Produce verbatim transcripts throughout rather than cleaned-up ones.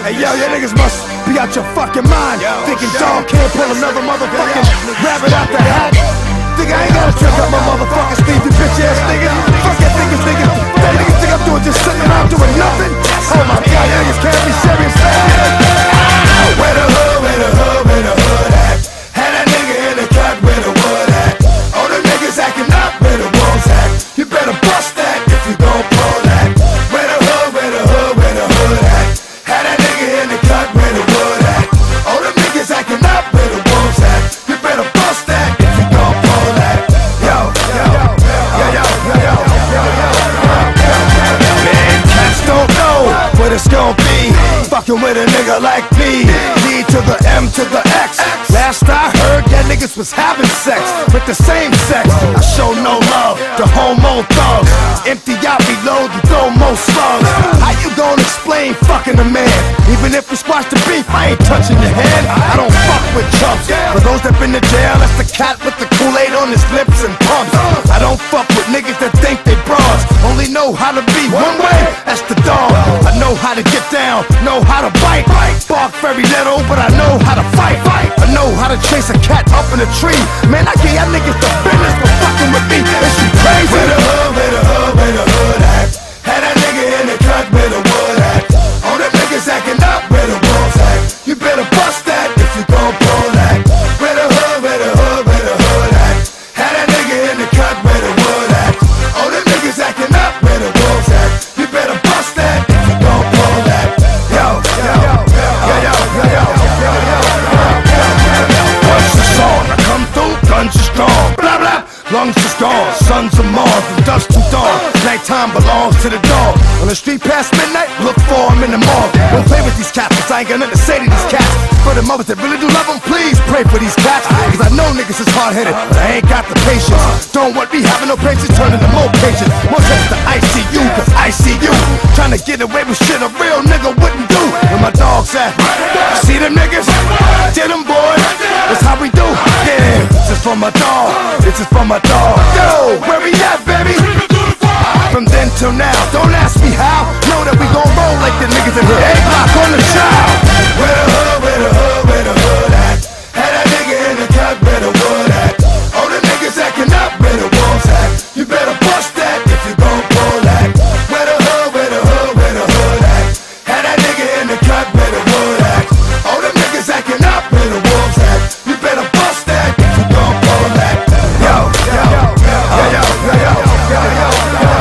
Hey yo, you niggas must be out your fucking mind. Thinking dog can't pull another motherfucking rabbit out the hat. Think I ain't gotta trick up my motherfucking Steve, you bitch ass nigga. Fuck that niggas, nigga. That niggas think I'm doing just sitting around doing nothing. Oh my god, you niggas can't be serious, man. Where the hood, where the hood, where the hood at? Had that nigga in the cut, where the wood at? All the niggas acting up, where the wolves at? You better bust that if you gon' pull that. Where the hood, where the hood, where the hood at? Had that nigga in the cut, where the wood at? All the niggas acting up, where the wolves at? You better bust that if you gon' pull that. Yo, yo, yo, yo, yo, yo, yo, yo, yo. Man, cats don't know what it's gon' be. Fucking with a nigga like me. D to the M to the X. Last I heard, that niggas was having sex with the same sex. I show no love to homo thugs. Empty out, reload, and throw more slugs. How you gon' explain fucking a man? Even if we squash the beef, I ain't touching your hand. I don't fuck with chumps. For those that been to jail, that's the cat with the Kool-Aid on his lips and pumps. I don't fuck with niggas that think they bras. Only know how to be one way, that's the dog. I know how to get down, know how to bite. Bark very little, but I know how to fight. I know how to chase a cat up in a tree. Man, I give y'all niggas the business for fucking with me. Is you crazy? Where the hood, where the hood, where the hood at? Had that nigga in the cut, where the wood at? All the niggas acting up, where the wolves at? You better bust that if you gon' pull that. Where the hood, where the hood, where the hood at? Had that nigga in the cut, where the wood at? All the niggas acting up, where the wolves at? You better bust that if you gon' pull that. Yo, yo, yo, yo, yo, yo, yo, yo, yo, yo. Once the song, I come through, guns are strong. Blah blah, lungs is gone. Sons of Mars, from dusk to dawn. Nighttime belongs to the dog. On the street past midnight, look for him in the morgue. Don't play with these cats, cause I ain't got nothing to say to these cats. For the mothers that really do love them, please pray for these cats. Cause I know niggas is hard-headed, but I ain't got the patience. Don't want me having no patience, turning to more patience. More trips to I C U, cause I see you trying to get away with shit a real nigga wouldn't do. Where my dogs at? See them niggas? Get them boys, that's how we do. Yeah, this is for my dog, this is for my dog. Yo, where we at, baby? From then till now, don't ask me how. Know that we gon' roll like the niggas in here. A-block on the child. Where the hood, where the hood, where the hood at? Had that nigga in the cut, where the wood at? All the niggas acting up, where the wolves at? You better bust that if you gon' pull that. Where the hood, where the hood, where the hood at? Had that nigga in the cut, where the wood at? All the niggas acting up, where the wolves at? You better bust that if you gon' pull that. Yo, yo, yo, yo, yo, yo, yo, yo, yo, yo.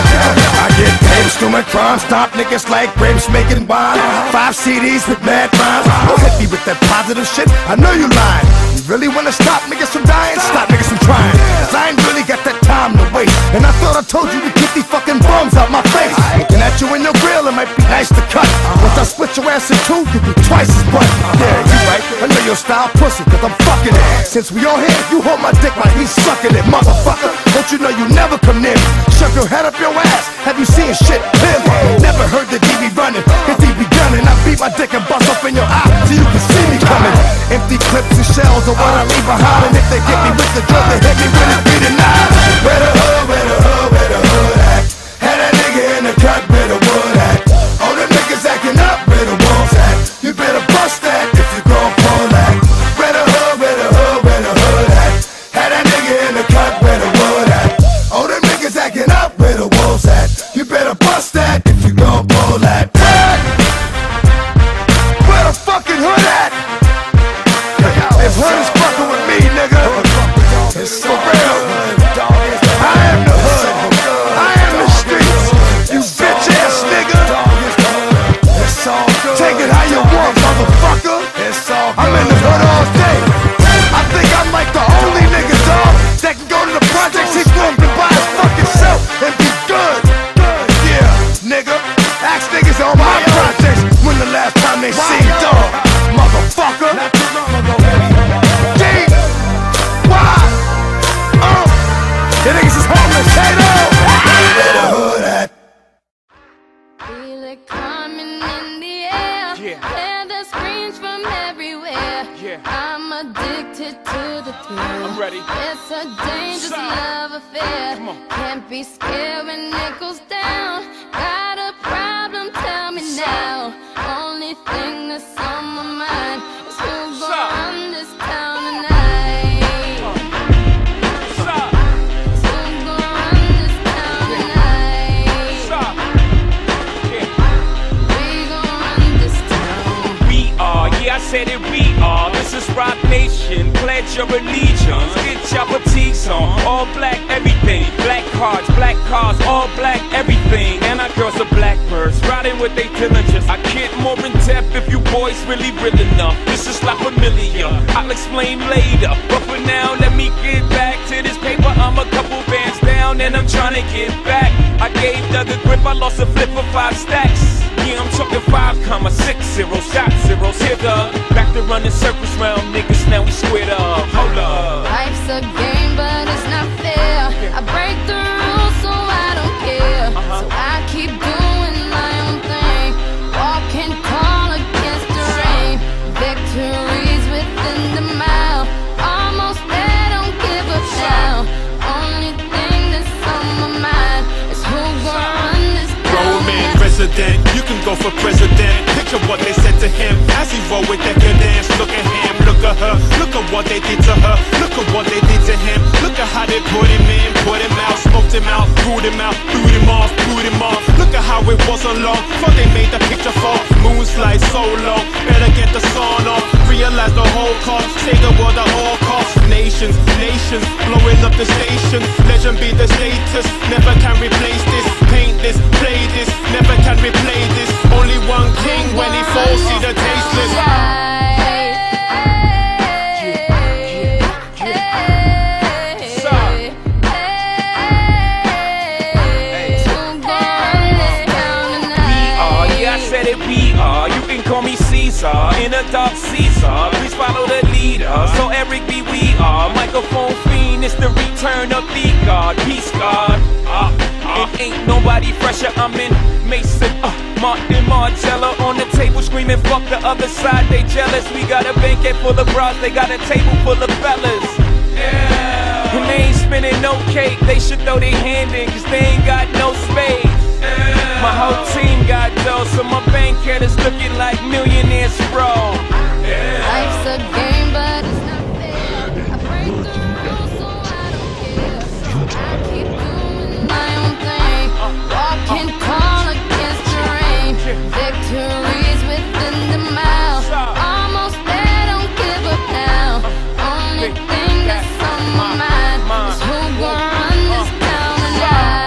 I get paid to my crime, stop niggas like grapes making wine. Five C Ds with mad rhymes. Don't hit me with that positive shit, I know you lying. You really wanna stop niggas from dying? Stop niggas from trying. Cause I ain't really got that time to waste. And I thought I told you to get these fucking bums out my face. Looking at you in your grill, it might be nice to cut. Once I split your ass in two, you be twice as butt. Yeah, you right, I know your style pussy, cause I'm fucking it. Since we on here, you hold my dick while he's sucking it, motherfucker. Don't you know you never come near me? Shove your head up your ass, have you seen shit clearly? Never heard the D B running, cause he be gunning. I beat my dick and bust up in your eye so you can see me coming. Empty clips and shells are what I leave behind. And if they get me with the drill, they hit me with it, be denied. Where the hood, where the hood, where the hood at? Had that nigga in the cut, where the wood at? All the niggas acting up, where the wolves at? You better bust that if you gon' pull that. Where the hood, where the hood, where the hood at? Had that nigga in the cut, where the wood at? All the niggas acting up, where the wolves at? You better bust that if you gon' pull that. Where the fucking hood at? If hood is fucking with me, nigga, it's for real. I am the hood, I am the streets. You bitch ass nigga. Take it how you want, motherfucker. I'm in the hood all day. I think I'm like the only nigga, dog, that can go to the projects he grew up and buy his fucking self and be good. Yeah, nigga. Ask niggas on my projects when the last time they seen dog, motherfucker. D, why? Oh, the niggas is homeless, K D R. Where the hood at? Feel it coming in the air. Yeah. Hear the screams from everywhere. Yeah. I'm addicted to the thrill. I'm ready. It's a dangerous Stop. love affair. Come on. Can't be scared when it goes down. Got a problem? Tell me now. Only thing your allegiance. Get your boutiques on, all black everything. Black cards, black cars, all black everything. And our girls are blackbirds, riding with they diligence. I get more in depth if you boys really real enough. This is not familiar, I'll explain later. But for now, let me get back to this paper. I'm a couple bands down and I'm trying to get back. I gave Doug a grip, I lost a flip for five stacks. Yeah, I'm talking five comma six zero, shot zeros. Here the back to running circles round niggas, now we squared up. Hold up. Life's a game, but it's not fair. I break the rules, so I don't care. So I keep doing my own thing, walking tall against the rain. Victories within the mile, almost there, don't give up now. Only thing that's on my mind is who gon' run this town. Roman resident, you can go for president. Picture what they said to him as he rolled with decadence. Look at him, look at her, look at what they did to her. Look at what they did to him, look at how they put him in, put him out, smoked him out, booed him out, booed him off, booed him off. Look at how it wasn't long, thought they made the picture fall. Moonslide so long, better get the sun off. Realize the whole cost, save the world at all costs. Nations, nations, blowing up the station. Legend be the status, never can replace this. Paint this, play this, never can replay this. Only one king when he falls, see the tasteless. We are, you can call me Caesar, in a dark Caesar. Please follow the leader. So Eric B, we are microphone fiend. It's the return of the God, peace God. Uh, uh, it ain't nobody fresher. I'm in Mason, uh, Martin Margiela on the table screaming, fuck the other side. They jealous. We got a banquet full of bras. They got a table full of fellas. Yeah. And they ain't spinning no cake. They should throw their hand in, cause they ain't got no space. My whole team got dough, so my bank account is looking like millionaires, bro. Yeah. Life's a game, but it's not fair. I break the rules, so I don't care. So I keep doing my own thing, walking tall against the rain. Victories within the mile, almost there, don't give up now. Only thing that's on my mind is who gon' run this town tonight.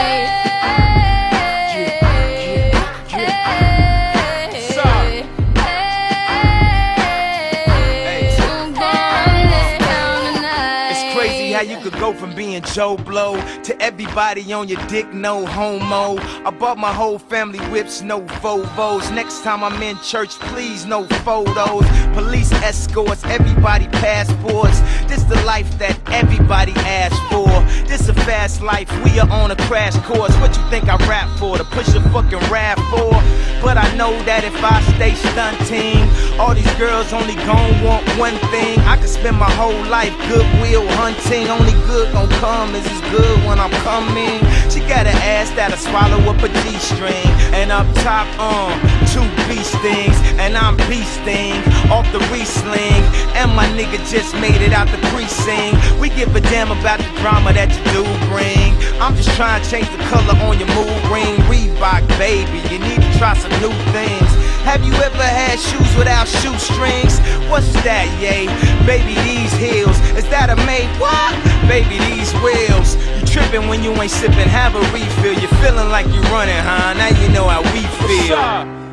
How you could go from being Joe Blow to everybody on your dick, no homo. I bought my whole family whips, no Volvos. Next time I'm in church, please, no photos. Police escorts, everybody passports. This the life that everybody asks for. This a fast life, we are on a crash course. What you think I rap for? To push a fucking rap for? But I know that if I stay stunting, all these girls only gon' want one thing. I could spend my whole life goodwill hunting. Only good gon' come is as good when I'm coming. She got an ass that'll swallow up a G-string. And up top, um, two beast things. And I'm beasting off the re-sling. And my nigga just made it out the precinct. We give a damn about the drama that you do bring. I'm just trying to change the color on your mood ring. Reebok, baby, you need to try some new things. Have you ever had shoes without shoestrings? What's that, yay? Baby, these heels, is that a made what? Baby, these wheels. You tripping when you ain't sipping, have a refill. You're feeling like you're running, huh? Now you know how we feel.